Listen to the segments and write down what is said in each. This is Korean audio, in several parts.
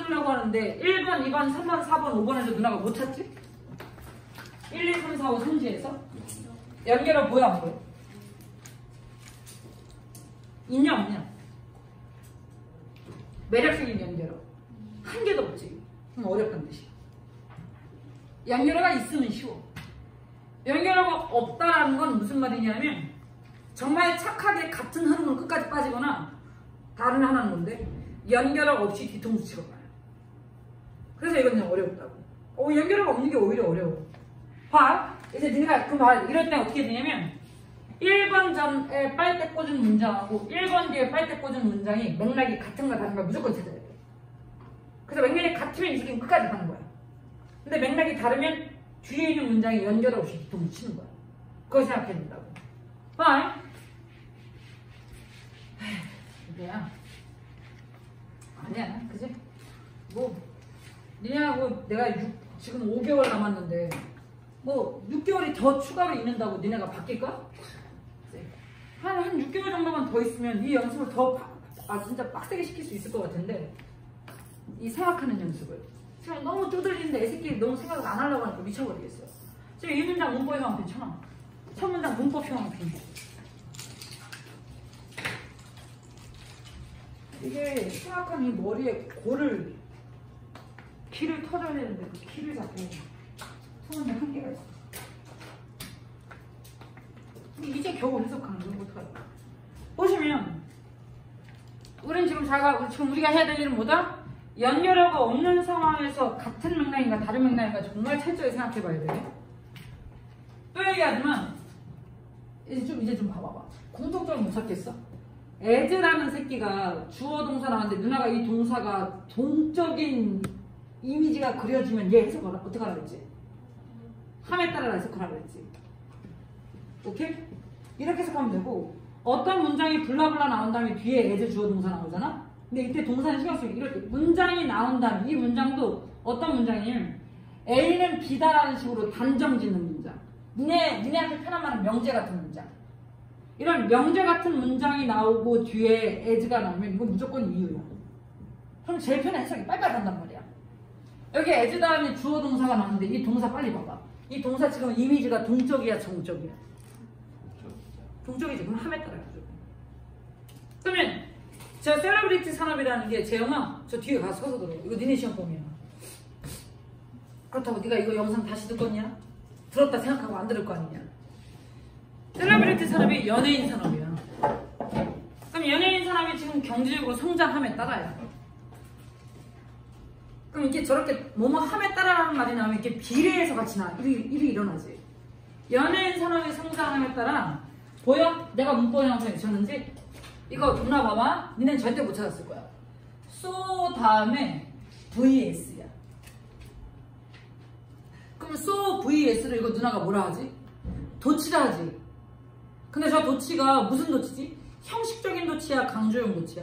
찾으려고 하는데 1번, 2번, 3번, 4번, 5번에서 누나가 못 찾지? 1, 2, 3, 4, 5 선지에서 연결어 보여 안 보여? 있냐 없냐? 매력적인 연결어 한 개도 없지. 그럼 어렵단 뜻이야. 연결어가 있으면 쉬워. 연결어가 없다라는 건 무슨 말이냐면 정말 착하게 같은 흐름을 끝까지 빠지거나 다른 하나는 뭔데? 연결어 없이 뒤통수 치고 가요. 그래서 이건 그냥 어렵다고. 연결어가 없는 게 오히려 어려워. 봐. 이제 네가 그 말 이럴 때 어떻게 되냐면 1번 전에 빨대 꽂은 문장하고 1번 뒤에 빨대 꽂은 문장이 맥락이 같은가 다른가 무조건 찾아야 돼. 그래서 맥락이 같으면 이 새끼는 끝까지 가는 거야. 근데 맥락이 다르면 뒤에 있는 문장이 연결 없이 뒤통수 치는 거야. 그거 생각해야 된다고. 봐. 이게야. 아니야, 그지? 뭐 니네하고 내가 지금 5개월 남았는데 뭐 6개월이 더 추가로 있는다고 니네가 바뀔까? 한 6개월 정도만 더 있으면 이 연습을 더 진짜 빡세게 시킬 수 있을 것 같은데 이 생각하는 연습을 지금 너무 두들리는데 애새끼 너무 생각을 안 하려고 하니까 미쳐버리겠어. 지금 이 문장 문법에만 괜찮아. 첫 문장 문법형만 괜찮아. 이게 생각하는 이 머리에 골을 키를 터져야 되는데 그 키를 자꾸 손에 한계가 있어. 이제 겨우 해석하는 거 어떡하냐. 보시면 우린 지금 지금 우리가 해야 될 일은 뭐다? 연결어가 없는 상황에서 같은 맥락인가 다른 맥락인가 정말 철저히 생각해 봐야 돼. 또 얘기하지만 이제 좀 봐봐봐. 공통점을 못 찾겠어? as라는 새끼가 주어 동사 나왔는데 누나가 이 동사가 동적인 이미지가 그려지면 얘 해석을 어떻게 하라 그랬지? 함에 따라 해석하라 그랬지. 오케이? 이렇게 해석하면 되고 어떤 문장이 블라블라 나온 다음에 뒤에 as 주어 동사 나오잖아? 근데 이때 동사는 신경 쓰고 이렇게 문장이 나온 다음에 이 문장도 어떤 문장이냐면 A는 B다라는 식으로 단정 짓는 문장. 니네한테 편한 말은 명제 같은 문장. 이런 명제 같은 문장이 나오고 뒤에 as가 나오면 이건 무조건 이유야. 그럼 제일 편한 해석이 빨리빨리 한단 말이야. 여기 as 다음에 주어 동사가 나오는데 이 동사 빨리 봐봐. 이 동사 지금 이미지가 동적이야 정적이야? 동적이지. 그럼 함에 따라 그죠. 그러면 저 셀러브리티 산업이라는 게 재영아 저 뒤에 가서 서서 들어. 이거 니네 시험범위야. 그렇다고 네가 이거 영상 다시 듣겠냐? 들었다 생각하고 안 들을 거 아니냐. 셀러브리티 산업이 연예인 산업이야. 그럼 연예인 산업이 지금 경제적으로 성장함에 따라야. 그럼 이게 저렇게 뭐뭐 함에 따라라는 말이 나오면 이렇게 비례해서 같이 일이 일어나지. 연예인 산업의 성장함에 따라 보여? 내가 문법에 항상 쳤는지 이거 누나 봐봐. 니네는 절대 못 찾았을 거야. so 다음에 vs야. 그럼 so vs를 이거 누나가 뭐라 하지? 도치라 하지. 근데 저 도치가 무슨 도치지? 형식적인 도치야? 강조형 도치야?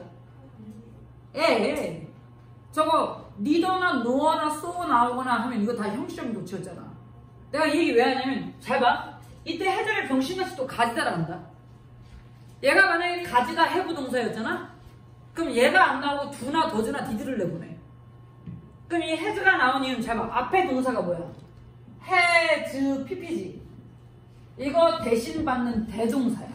저거 니더나 노어나 so 나오거나 하면 이거 다 형식적인 도치였잖아. 내가 이 얘기 왜 하냐면 잘 봐. 이때 해적의 병신같이 또 가지다라 한다. 얘가 만약에 가지다 해부 동사였잖아? 그럼 얘가 안 나오고 do나 does나 did를 내보내. 그럼 이 has가 나온 이유는 잘 봐. 앞에 동사가 뭐야? has, pp지. 이거 대신 받는 대동사야.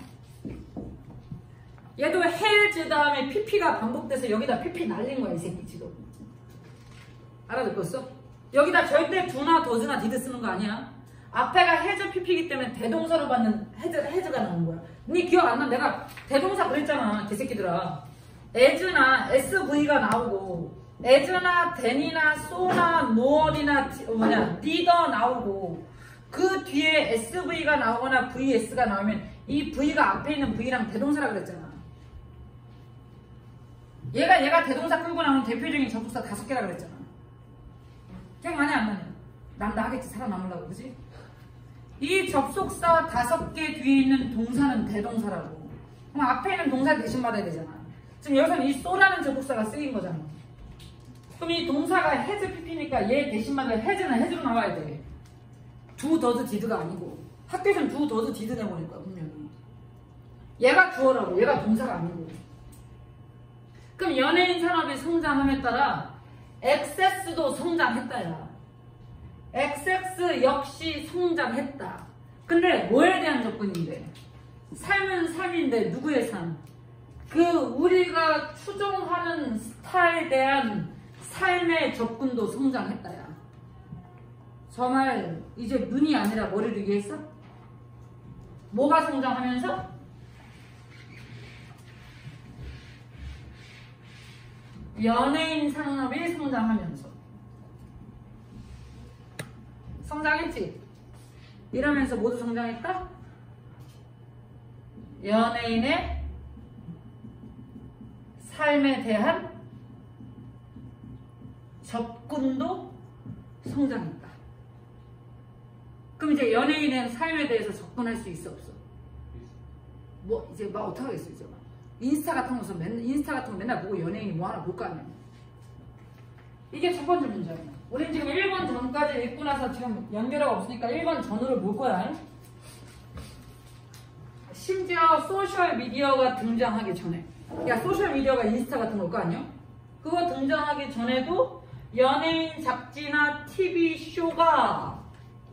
얘도 has 다음에 pp가 반복돼서 여기다 pp 날린 거야 이 새끼 지금. 알아듣겠어? 여기다 절대 do나 does나 did 쓰는 거 아니야. 앞에가 has, pp이기 때문에 대동사로 받는 has가 나온 거야. 니 기억 안 나? 내가 대동사 그랬잖아 개새끼들아. as나 sv가 나오고 as나 then이나 so나 nore이나 did 나오고 그 뒤에 sv가 나오거나 vs가 나오면 이 v가 앞에 있는 v랑 대동사라 그랬잖아. 얘가 대동사 끌고 나오는 대표적인 접속사 5개라 그랬잖아. 기억 나냐 안 나냐? 나 하겠지 살아남으려고 그지? 이 접속사 5개 뒤에 있는 동사는 대동사라고. 그럼 앞에 있는 동사 대신 받아야 되잖아. 지금 여기서는 이 so라는 접속사가 쓰인 거잖아. 그럼 이 동사가 has, pp니까 얘 대신 받아야 has는 has로 나와야 돼. do, does, did가 아니고. 학교에서는 do, does, did 내보낼 거야 분명히. 얘가 주어라고 얘가 동사가 아니고. 그럼 연예인 산업의 성장함에 따라 XS도 성장했다야. XX 역시 성장했다. 근데 뭐에 대한 조건인데? 삶은 삶인데 누구의 삶? 그 우리가 추종하는 스타에 대한 삶의 접근도 성장했다야. 저 말 이제 눈이 아니라 머리를 얘기했어? 뭐가 성장하면서? 연예인 산업이 성장하면서. 성장했지? 이러면서 모두 성장했다? 연예인의 삶에 대한 접근도 성장했다. 그럼 이제 연예인의 삶에 대해서 접근할 수 있어 없어? 뭐 이제 막 어떻게 하겠어 이제 막 인스타 같은 거 맨날 보고 연예인이 뭐 하나 볼 거 아니야. 이게 첫 번째 문제야. 우린 지금 1번 전까지 읽고 나서 지금 연결하고 없으니까 1번 전으로 볼 거야. 심지어 소셜미디어가 등장하기 전에, 야 소셜미디어가 인스타 같은 걸 거 아니야? 그거 등장하기 전에도 연예인 잡지나 TV쇼가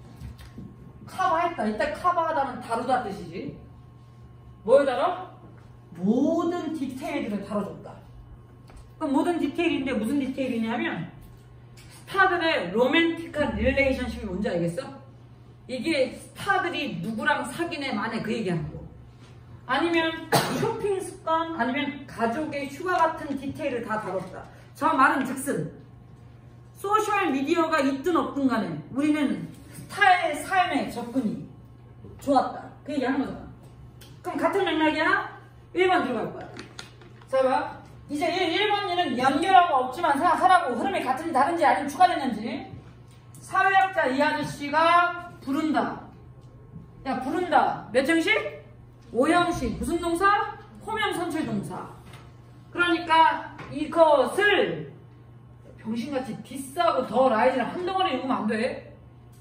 커버했다. 이때 커버하다는 다루다 뜻이지. 뭘 다뤄? 모든 디테일들을 다뤄줬다. 그럼 모든 디테일인데 무슨 디테일이냐면 스타들의 로맨틱한 릴레이션십이 뭔지 알겠어? 이게 스타들이 누구랑 사귀네 마네 그 얘기하는 거. 아니면 쇼핑 습관, 아니면 가족의 휴가 같은 디테일을 다 다뤘다. 저 말은 즉슨 소셜미디어가 있든 없든 간에 우리는 스타의 삶의 접근이 좋았다. 그 얘기하는 거잖아. 그럼 같은 맥락이야? 1번 들어갈 거야. 자 봐. 이제 1번이는 연결하고 없지만 생각하라고. 흐름이 같은지 다른지 아니면 추가됐는지. 사회학자 이 아저씨가 부른다. 야 부른다. 몇 형식? 5형식. 무슨 동사? 호명 선출 동사. 그러니까 이것을 병신같이 디스하고 더 라이즈를 한 덩어리 읽으면 안 돼.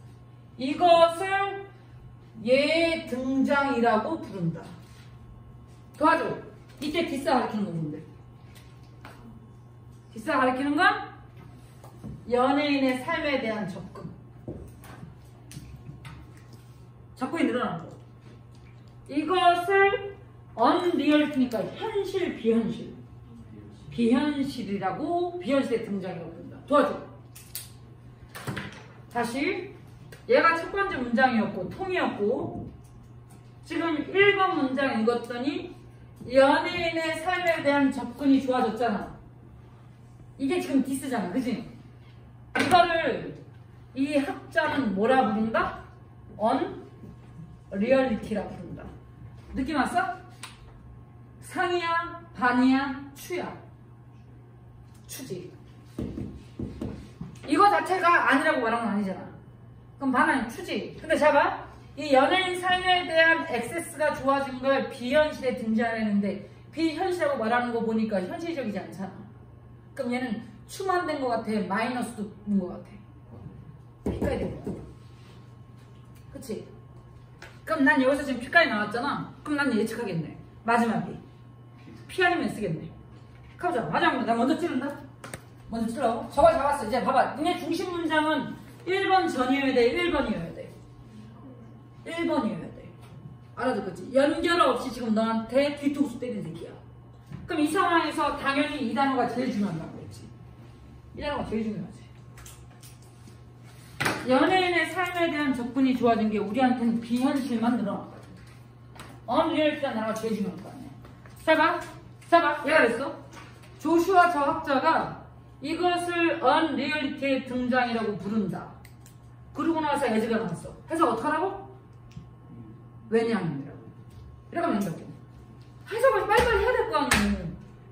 이것을 얘 등장이라고 부른다. 도와줘. 이때 디스 가리키는 건 뭔데? 디스 가리키는 건 연예인의 삶에 대한 접근. 접근이 늘어나는 거. 이것을 언리얼티니까 현실, 비현실. 비현실이라고, 비현실의 등장이라고 부른다. 도와줘. 다시. 얘가 첫 번째 문장이었고, 통이었고, 지금 1번 문장 읽었더니 연예인의 삶에 대한 접근이 좋아졌잖아. 이게 지금 디스잖아. 그치? 이거를 이 학자는 뭐라 부른다? 언리얼리티라 부른다. 느낌 왔어? 상이야? 반이야? 추야? 추지. 이거 자체가 아니라고 말한 건 아니잖아. 그럼 반은 추지. 근데 잡아. 이 연예인 삶에 대한 액세스가 좋아진 걸 비현실에 등장했는데 비현실이라고 말하는 거 보니까 현실적이지 않잖아. 그럼 얘는 추만 된 것 같아? 마이너스도 된 것 같아? P까지 된 거야. 그치? 그럼 난 여기서 지금 P까지 나왔잖아. 그럼 난 예측하겠네. 마지막이 P 아니면 쓰겠네. 가보자. 마지막 나 먼저 찌른다. 먼저 찔러. 저거 잡았어. 이제 봐봐. 니네 중심 문장은 1번 전이어야 돼? 1번이어야 돼? 1번이어야 돼. 알아듣겠지? 연결 없이 지금 너한테 뒤통수 때린 새끼야. 그럼 이 상황에서 당연히 이 단어가 제일 중요하다고 했지. 이 단어가 제일 중요하지. 연예인의 삶에 대한 접근이 좋아진 게 우리한테는 비현실만 늘어났거든. 언리얼티한 단어가 제일 중요한 거 아니야. 봐봐. 얘가 그랬어. 조슈아 저 학자가 이것을 언리얼리티의 등장이라고 부른다. 그러고 나서 에즈가 나왔어. 해석 어떡하라고? 왜냐하면이라고. 이렇게 하면 된다고. 해석을 빨리빨리 해야 될 거 아니에요.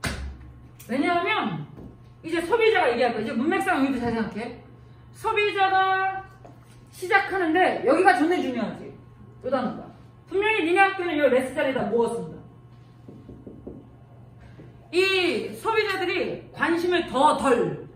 왜냐하면 이제 소비자가 얘기할 거야. 이제 문맥상 여기도 잘 생각해. 소비자가 시작하는데 여기가 존나 중요하지. 요 단어가. 분명히 니네 학교는 이 레스 자리에다 모았습니다. 이 소비자들이 관심을 덜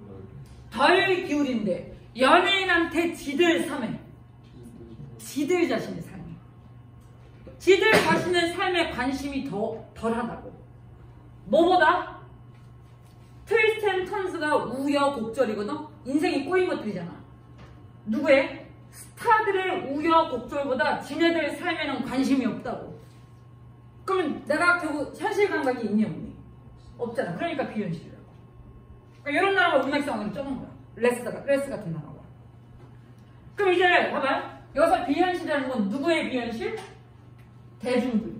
기울인데 연예인한테 지들 삶에 지들 자신의 삶에 지들 자신의 삶에 관심이 덜하다고. 뭐보다? 트위스트 앤 턴스가 우여곡절이거든. 인생이 꼬인 것들이잖아. 누구의? 스타들의 우여곡절보다 지네들 삶에는 관심이 없다고. 그러면 내가 결국 현실 감각이 있니 없니? 없잖아. 그러니까 비현실이라고. 그러니까 이런 나라가 문맥상으로 적은 거야. 레스 같은 나라가. 그럼 이제 봐봐요. 여기서 비현실이라는 건 누구의 비현실? 대중들.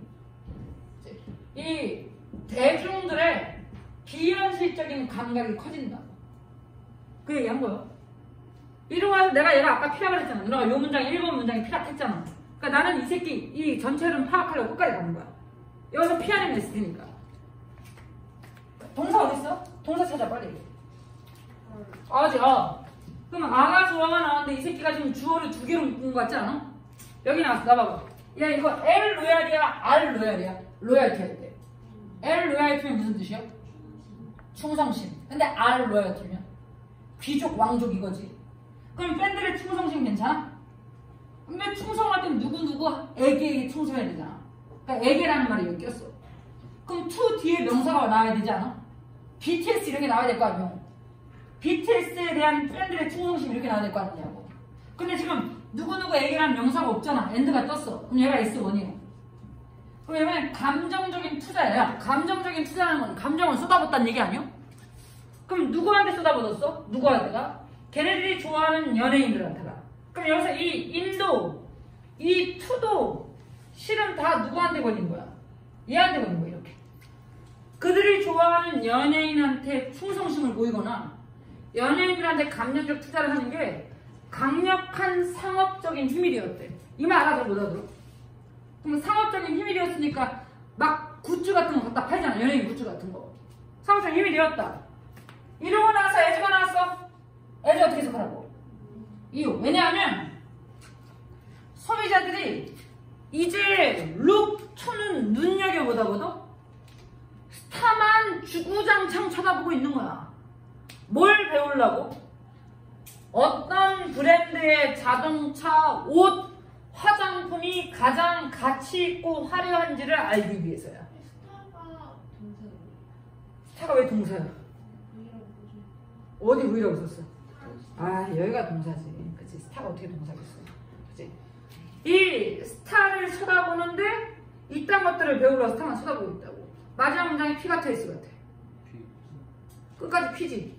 이 대중들의 비현실적인 감각이 커진다. 그 얘기한 거예요. 이러고 와서 내가 얘가 아까 피락을 했잖아. 너가 요 문장 1번 문장이 피락했잖아. 그러니까 나는 이 새끼 이 전체를 파악하려고 끝까지 가는 거야. 여기서 피하는 게 있으니까. 동사 어딨어? 동사 찾아 빨리. 그럼 아가 주어가 나왔는데 이 새끼가 지금 주어를 두 개로 묶은 거 같지 않아? 여기 나왔어. 나봐봐. 야 이거 L 로얄이야? R 로얄이야? 로얄티 할 때. L 로얄티면 무슨 뜻이야? 충성심. 근데 R 로얄티면? 귀족 왕족 이거지. 그럼 팬들의 충성심 괜찮아? 근데 충성할 땐 누구에게 충성해야 되잖아. 그러니까 에게라는 말이 여기 꼈어. 그럼 to 뒤에 명사가 나와야 되지 않아? BTS 이렇게 나와야 될 거 아니야? BTS에 대한 팬들의 충성심 이렇게 나와야 될 거 아니냐고. 근데 지금 누구에게라는 명사가 없잖아. 엔드가 떴어. 그럼 얘가 S1이야. 그럼 얘는 감정적인 투자야. 감정적인 투자라는 건 감정을 쏟아붓다는 얘기 아니야? 그럼 누구한테 쏟아붓었어? 누구한테가? 걔네들이 좋아하는 연예인들한테가. 그럼 여기서 이 인도, 이 투도 실은 다 누구한테 걸린 거야? 얘한테 걸린 거야 이렇게. 그들이 좋아하는 연예인한테 충성심을 보이거나 연예인들한테 감정적 투자를 하는 게 강력한 상업적인 힘이 되었대. 이 말 알아들어 못 알아들어? 그럼 상업적인 힘이 되었으니까 막 굿즈 같은 거 갖다 팔잖아. 연예인 굿즈 같은 거. 상업적인 힘이 되었다. 이러고 나서 애즈가 나왔어. 애즈 어떻게 해석하라고? 이유. 왜냐하면 소비자들이 이제 룩, 톤은 눈여겨보다거든 스타만 주구장창 쳐다보고 있는 거야. 뭘 배우려고? 어떤 브랜드의 자동차, 옷, 화장품이 가장 가치 있고 화려한지를 알기 위해서야. 스타가 동사예요. 스타가 왜 동사야? 어디 V라고 썼어? 아 여기가 동사지. 그치? 스타가 어떻게 동사겠어? 그치? 이 스타를 쳐다보는데 이딴 것들을 배우려고 스타만 쳐다보고 있다고. 마지막 문장이 P 같아 S 같아? 끝까지 P지.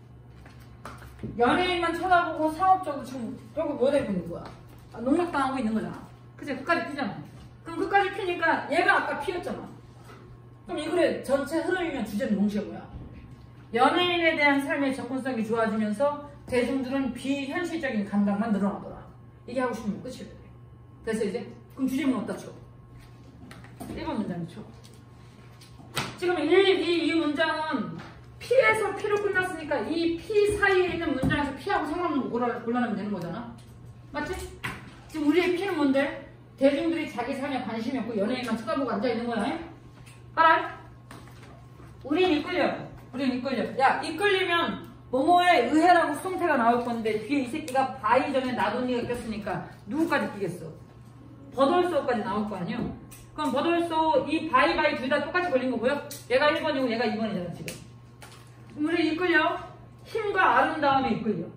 연예인만 쳐다보고 상업적으로 지금 결국 뭐 되고 있는 거야? 농락당하고 있는 거잖아. 그치? 끝까지 P잖아. 그럼 끝까지 P니까 얘가 아까 P였잖아. 그럼 이 글의 전체 흐름이면 주제는 동시에 뭐야? 연예인에 대한 삶의 접근성이 좋아지면서 대중들은 비현실적인 감각만 늘어나더라. 이게 하고 싶으면 끝이야. 됐어 이제? 그럼 주제문 어디다 쳐? 1번 문장에 쳐. 지금 이 문장은 P에서 P로 끝났으니까 이 P 사이에 있는 문장에서 P하고 상관없는 거 골라내면 되는 거잖아. 맞지? 지금 우리의 P는 뭔데? 대중들이 자기 삶에 관심이 없고 연예인만 쳐다보고 앉아있는 거야. 알아? 우린 이끌려. 야 이끌리면 뭐뭐에 의해라고 수동태가 나올 건데 뒤에 이 새끼가 바이 전에 나돈니가 꼈으니까 누구까지 끼겠어? 버덜소까지 나올 거 아니야? 그럼 버덜소 이 바이 둘 다 똑같이 걸린 거 보여? 얘가 1번이고 얘가 2번이잖아 지금. 우리 이끌려. 힘과 아름다움에 이끌려.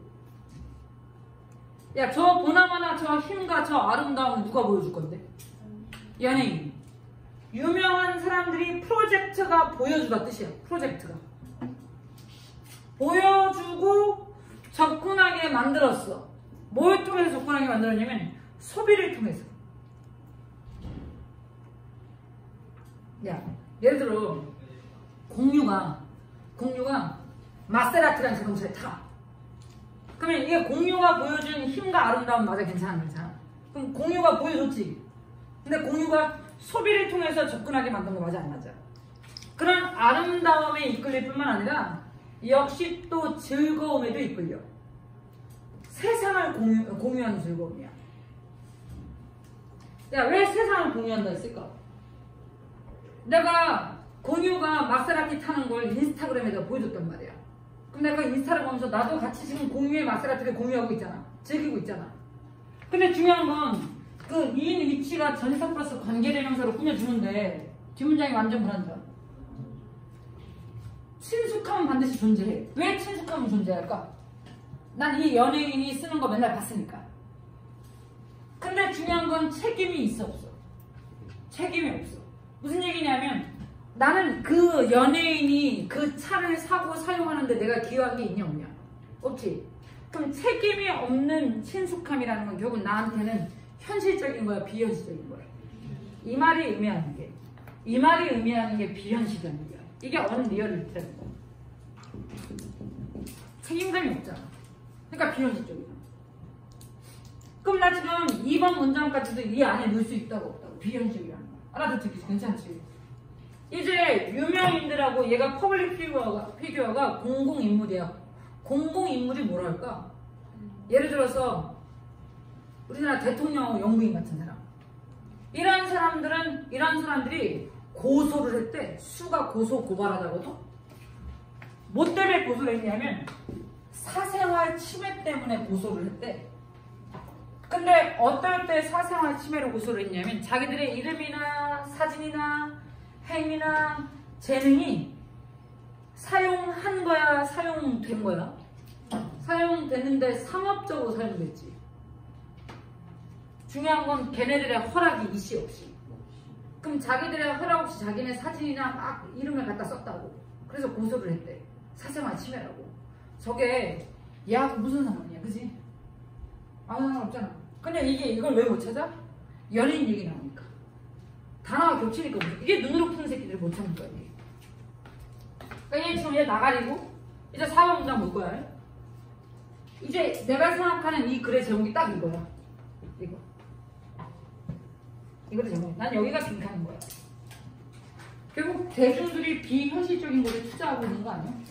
야 저 보나마나 저 힘과 저 아름다움을 누가 보여줄 건데? 연예인. 유명한 사람들이 프로젝트가 보여주다 뜻이야. 프로젝트가. 보여주고 접근하게 만들었어. 뭘 통해서 접근하게 만들었냐면 소비를 통해서. 야 예를 들어 공유가 마세라티라는 자동차를 타. 그러면 이게 공유가 보여준 힘과 아름다움 맞아? 괜찮아? 그럼 공유가 보여줬지. 근데 공유가 소비를 통해서 접근하게 만든 거 맞아? 안 맞아? 그런 아름다움에 이끌릴 뿐만 아니라 역시 또 즐거움에도 이끌려. 세상을 공유하는 즐거움이야. 야, 왜 세상을 공유한다 했을까? 내가 공유가 마세라티 타는 걸 인스타그램에다 보여줬단 말이야. 그럼 내가 인스타를 보면서 나도 같이 지금 공유의 마세라티를 공유하고 있잖아. 즐기고 있잖아. 근데 중요한 건 그 미인 위치가 전사 플러스 관계대명사로 꾸며주는데 뒷문장이 완전 불안정. 친숙함은 반드시 존재해. 왜 친숙함은 존재할까? 난 이 연예인이 쓰는 거 맨날 봤으니까. 근데 중요한 건 책임이 있어 없어? 책임이 없어. 무슨 얘기냐면 나는 그 연예인이 그 차를 사고 사용하는데 내가 기여한 게 있냐 없냐? 없지. 그럼 책임이 없는 친숙함이라는 건 결국 나한테는 현실적인 거야, 비현실적인 거야? 이 말이 의미하는 게 비현실적인 거야. 이게 언리얼리티라는 거야. 책임감이 없잖아. 그러니까 비현실적이야. 그럼 나 지금 2번 문장까지도 이 안에 넣을 수 있다고 없다고? 비현실이라는 거야. 알아듣기 괜찮지? 이제 유명인들하고 얘가 퍼블릭 피규어가 공공인물이야. 공공인물이 뭐랄까? 예를 들어서 우리나라 대통령 영부인 같은 사람. 이런 사람들이 고소를 했대. 수가 고소 고발하다거든. 뭐 때문에 고소를 했냐면 사생활 침해 때문에 고소를 했대. 근데 어떨 때 사생활 침해로 고소를 했냐면 자기들의 이름이나 사진이나 행위나 재능이 사용한 거야, 사용된 거야? 사용됐는데 상업적으로 사용됐지. 중요한 건 걔네들의 허락이 이시 없이. 그럼 자기들의 허락 없이 자기네 사진이나 막 이름을 갖다 썼다고. 그래서 고소를 했대. 사생활 침해라고. 저게 얘하고 무슨 상관이야, 그지? 아무 상관없잖아. 근데 이걸 왜 못 찾아? 연예인 얘기 나오니까. 단어가 겹치니까 못 찾아. 이게 눈으로 푸는 새끼들이 못 찾는 거야, 이게. 그러니까 얘 지금 얘 나가리고 이제 4번 문장 볼 거야. 이제 내가 생각하는 이 글의 제목이 딱 이거야. 이거를 제목. 난 여기가 빈칸인 거야. 결국 대중들이 비현실적인 것에 투자하고 있는 거 아니야?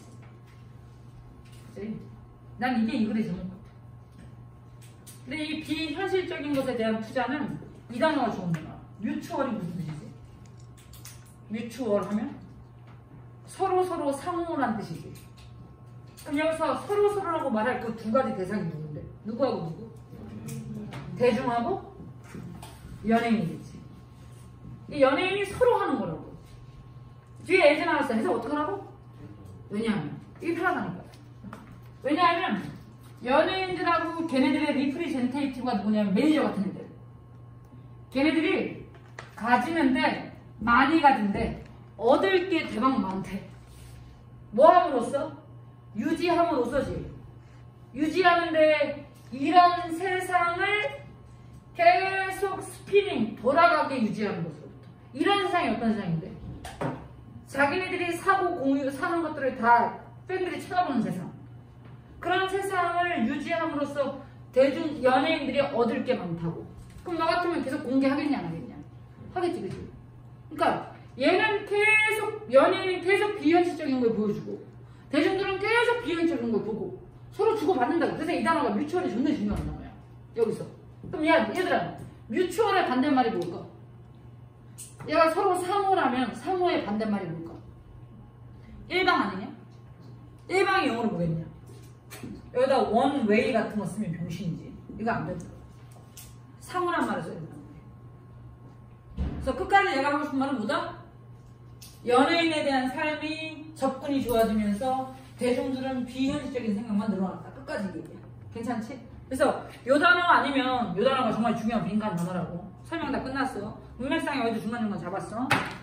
그치? 난 이게 이 글의 제목 같아. 근데 이 비현실적인 것에 대한 투자는 이 단어가 좋은 단어야. 뮤추얼이 무슨 뜻이지? 뮤추얼 하면 서로 상호란 뜻이지. 그럼 여기서 서로라고 말할 그 두 가지 대상이 누군데? 누구하고 누구? 대중하고 연예인이겠지. 이 연예인이 서로 하는 거라고. 뒤에 애제 나왔어. 해서 어떡하라고? 왜냐하면 이게 편하다니까. 왜냐하면 연예인들하고 걔네들의 리프리젠테이티브가 누구냐면 매니저 같은 애들. 걔네들이 가지는데 많이 가진데 얻을 게 대박 많대. 뭐 함으로써? 유지함으로써지. 유지하는데 이런 세상을 계속 스피닝 돌아가게 유지하는 것으로부터. 이런 세상이 어떤 세상인데? 자기네들이 사고 공유 사는 것들을 다 팬들이 쳐다보는 세상. 그런 세상을 유지함으로써 대중 연예인들이 얻을 게 많다고. 그럼 너 같으면 계속 공개하겠냐 안 하겠냐? 하겠지, 그치? 그러니까 얘는 계속 연예인이 계속 비현실적인 걸 보여주고 대중들은 계속 비현실적인 걸 보고 서로 주고받는다고. 그래서 이 단어가 뮤추얼이 존나 중요한 단어야. 여기서. 그럼 얘들아, 뮤추얼의 반대말이 뭘까? 얘가 서로 상호라면 상호의 반대말이 뭘까? 일방 아니냐? 일방이 영어로 뭐겠냐? 여기다 원웨이 같은 거 쓰면 병신이지. 이거 안 된다. 상호란 말을 써야 된다. 그래서 끝까지 얘가 하고 싶은 말은 뭐다? 연예인에 대한 삶이 접근이 좋아지면서 대중들은 비현실적인 생각만 늘어났다. 끝까지 얘기야. 괜찮지? 그래서 요 단어 아니면 요 단어가 정말 중요한 빈칸 단어라고. 설명 다 끝났어. 문맥상에 어디도 중간중간 잡았어.